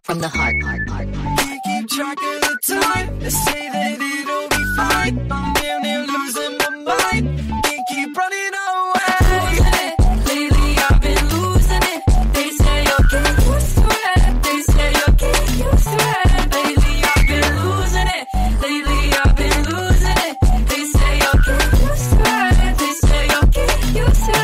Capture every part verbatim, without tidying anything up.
from the heart. heart, heart, heart. Can't keep track of the time. They say that it'll be fine. I'm damn near losing my mind. Can't keep running away. Losing it. Lately I've been losing it. They say you'll get used to it. They say you'll get used to it. Lately I've been losing it. Lately I've been losing it. They say you'll get used to it. They say you'll get used to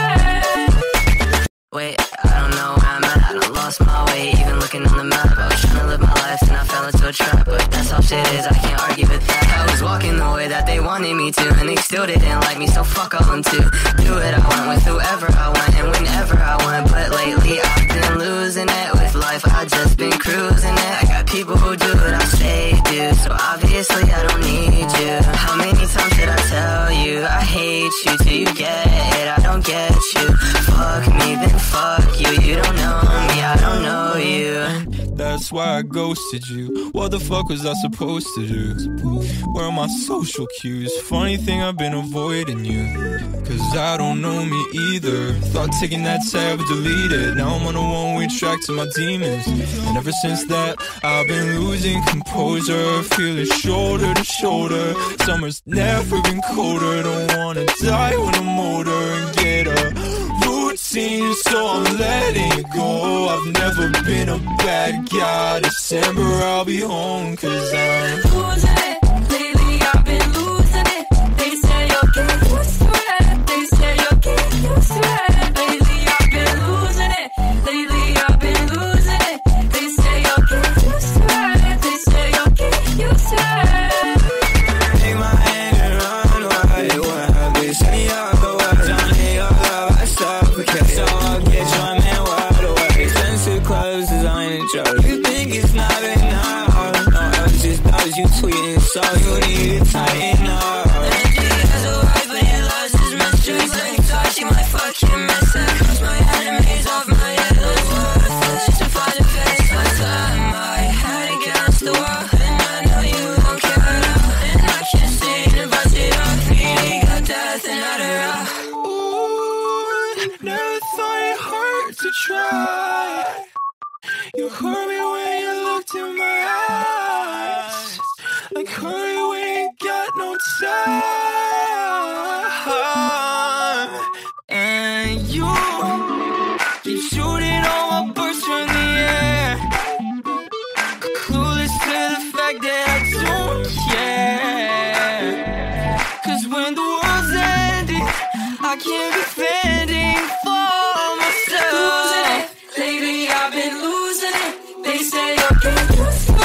it. Wait, I don't know where I'm at. I done lost my way, even looking on the map. I was trying to live my life and I fell into a trap, but that's how shit is, I can't argue with that. I was walking the way that they wanted me to, and they still didn't like me, so fuck all them too. Do it I want with whoever I want and whenever I want, but lately I've been losing it with life. I just been cruising it. I got people who do what I say do, so obviously I don't need you. How many times did I tell you I hate you till you get it? I don't get you. Fuck me, then fuck you. You don't know me, I don't know you. That's why I ghosted you. What the fuck was I supposed to do? Where are my social cues? Funny thing, I've been avoiding you, cause I don't know me either. Thought taking that tab would delete it. Now I'm on a one-way track to my demons, and ever since that I've been losing composure. Feeling shoulder to shoulder. Summer's never been colder. Don't wanna die when I'm older and get a routine, so I'm letting it go. I've never been a bad guy. December I'll be home, cause I'm losing it. Lately I've been losing it. They say you'll get used to it. They say you'll get used to it. Lately I've been losing it. Lately I've been losing it. They say you'll get used to it. They say you'll get used to it. take my hand and run away. What have you said? Y'all go up, Johnny, your love, I suffocate. So I'll get your man wide away. Expensive clothes, designer jokes. You think it's not enough? No, I was just, I was you tweeting, so you need to tighten up. And she has a wife, but he lost his mistress. Like, thought she might fucking miss it. Cross my enemies off my head. It's worthless just to find a face. I thought my head against the wall, and I know you don't care at all. And I can't see the budget off. Really got death and not a rock. Ooh, never thought it hurt to try. You hurt me when you looked in my eyes. Like hurry, we ain't got no time. And you keep shooting all my birds from the air, clueless to the fact that I don't care. Cause when the world's ending, I can't be fending for myself. Losing it. Lately I've been losing it. They say you'll get used to